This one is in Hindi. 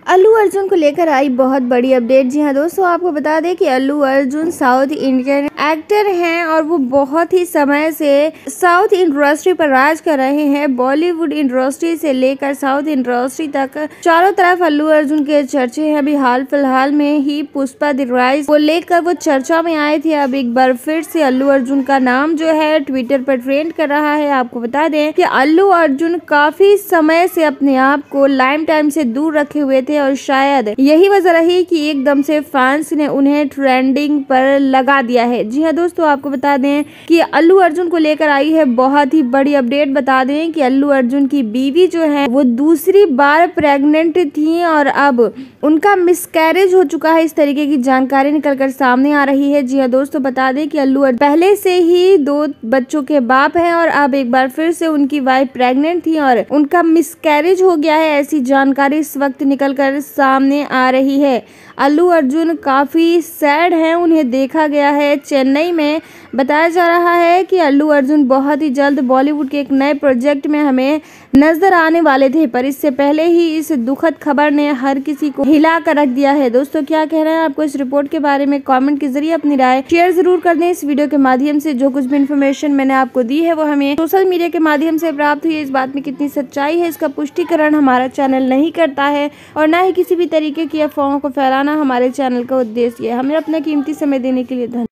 अल्लू अर्जुन को लेकर आई बहुत बड़ी अपडेट। जी हाँ दोस्तों, आपको बता दें कि Allu Arjun South Indian actor हैं और वो बहुत ही समय से साउथ इंडस्ट्री पर राज कर रहे हैं। बॉलीवुड इंडस्ट्री से लेकर साउथ इंडस्ट्री तक चारों तरफ अल्लू अर्जुन के चर्चे हैं। अभी हाल फिलहाल में ही पुष्पा द राइज को लेकर वो चर्चा में आए थे। अब एक बार फिर से अल्लू अर्जुन का नाम जो है ट्विटर पर ट्रेंड कर रहा है। आपको बता दें कि अल्लू अर्जुन काफी समय से अपने आप को लाइम टाइम से दूर रखे हुए थे और शायद यही वजह रही कि एकदम से फैंस ने उन्हें ट्रेंडिंग पर लगा दिया है। जी हाँ दोस्तों, आपको बता दें कि अल्लू अर्जुन को लेकर आई है बहुत ही बड़ी अपडेट। बता दें कि अल्लू अर्जुन की बीवी जो है वो दूसरी बार प्रेग्नेंट थी और अब उनका मिसकैरेज हो चुका है। इस तरीके की जानकारी निकलकर सामने आ रही है। जी हाँ दोस्तों, बता दें कि अल्लू अर्जुन पहले से ही 2 बच्चों के बाप हैं और अब एक बार फिर से उनकी वाइफ प्रेग्नेंट थी और उनका मिसकैरेज हो गया है। ऐसी जानकारी इस वक्त निकलकर सामने आ रही है। अल्लू अर्जुन काफी सैड हैं, उन्हें देखा गया है चेन्नई में। बताया जा रहा है कि अल्लू अर्जुन बहुत ही जल्द बॉलीवुड के एक नए प्रोजेक्ट में हमें नजर आने वाले थे, पर इससे पहले ही इस दुखद खबर ने हर किसी को हिला कर रख दिया है। दोस्तों, क्या कहना है आपको इस रिपोर्ट के बारे में? कमेंट के जरिए अपनी राय शेयर जरूर कर दें। इस वीडियो के माध्यम से जो कुछ भी इन्फॉर्मेशन मैंने आपको दी है वो हमें सोशल मीडिया के माध्यम से प्राप्त हुई है। इस बात में कितनी सच्चाई है इसका पुष्टिकरण हमारा चैनल नहीं करता है और न ही किसी भी तरीके की अफवाहों को फैलाना हमारे चैनल का उद्देश्य है। हमें अपना कीमती समय देने के लिए धन्यवाद।